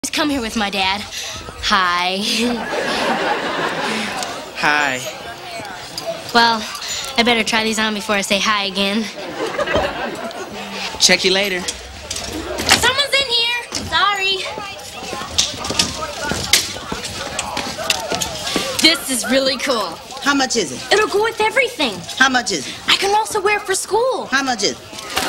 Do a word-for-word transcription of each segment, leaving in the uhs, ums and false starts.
Just come here with my dad. Hi. Hi. Well, I better try these on before I say hi again. Check you later. Someone's in here. Sorry. This is really cool. How much is it? It'll go with everything. How much is it? I can also wear it for school. How much is it?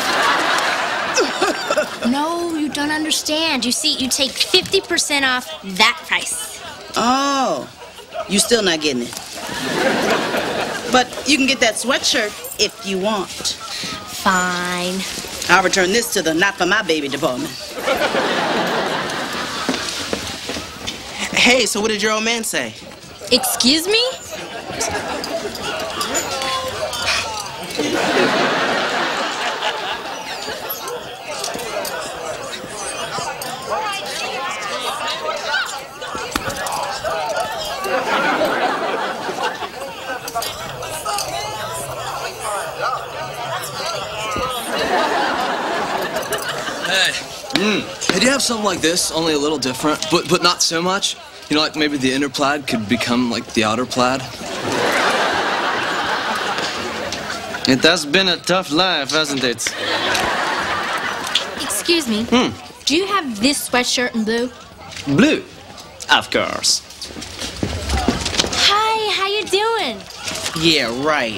No, you don't understand. You see, you take fifty percent off that price. Oh, you still not getting it. But you can get that sweatshirt if you want. Fine. I'll return this to the not for my baby department. Hey, so what did your old man say? Excuse me? Hey. Mm. Hey, do you have something like this, only a little different, but but not so much? You know, like maybe the inner plaid could become like the outer plaid? It has been a tough life, hasn't it? Excuse me. Hmm. Do you have this sweatshirt in blue? Blue? Of course. Hi, how you doing? Yeah, right.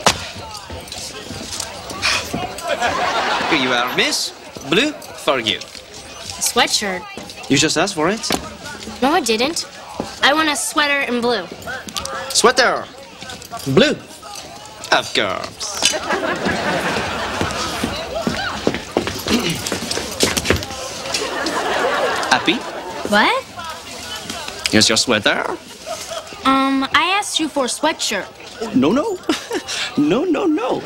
Here you are, miss. Blue for you. A sweatshirt? You just asked for it? No, I didn't. I want a sweater in blue. Sweater. Blue. Of course. Happy? What? Here's your sweater. Um, I asked you for a sweatshirt. No, no. No, no, no.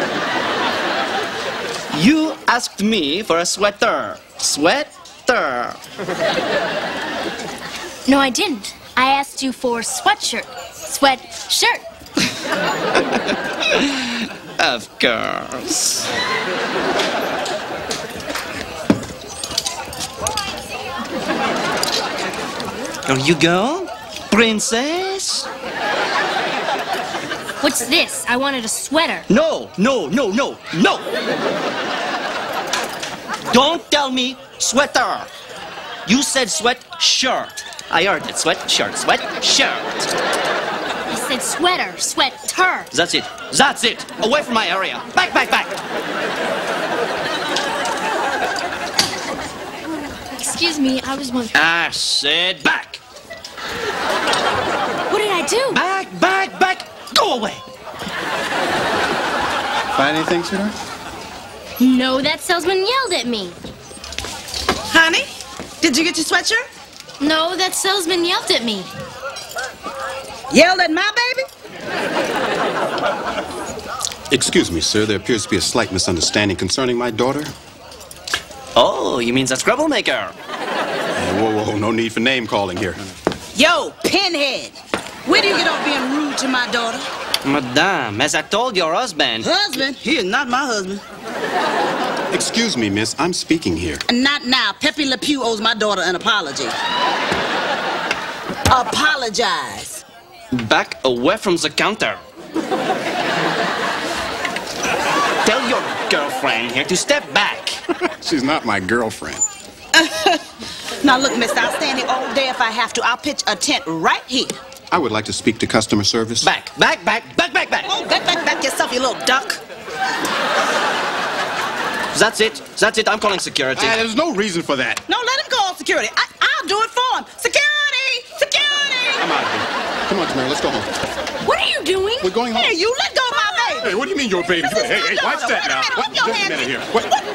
You asked me for a sweater. Sweater. No, I didn't. I asked you for a sweatshirt. Sweatshirt. Of course. Here you go, princess. What's this? I wanted a sweater. No, no, no, no, no. Don't tell me sweater. You said sweatshirt. I heard it. Sweatshirt, sweatshirt. I said sweater, sweater. That's it. That's it. Away from my area. Back, back, back. Excuse me, I was wondering. I said back. What did I do? Back, back, back. Go away. Find anything, sweetheart? No, that salesman yelled at me. Honey, did you get your sweatshirt? No, that salesman yelled at me. Yelled at my baby? Excuse me, sir. There appears to be a slight misunderstanding concerning my daughter. Oh, you mean that troublemaker? Uh, whoa, whoa, no need for name calling here. Yo, pinhead. Where do you get off being rude to my daughter? Madame, as I told your husband. Husband? He is not my husband. Excuse me, miss. I'm speaking here. Not now. Pepe Le Pew owes my daughter an apology. Apologize. Back away from the counter. Tell your girlfriend here to step back. She's not my girlfriend. Now look, mister, I'll stand here all day if I have to. I'll pitch a tent right here. I would like to speak to customer service. Back, back, back, back, back, back. Oh, back, back, back yourself, you little duck. That's it. That's it. I'm calling security. Uh, there's no reason for that. No, let him call security. I, I'll do it for him. Security! Security! I'm out of here. Come on, Tamara, let's go home. What are you doing? We're going home. Here, you let go of my baby. Hey, what do you mean your baby? This is Hey, my hey, daughter. watch that Wait a now. minute, What? put your Just a hands minute in- here. What? What?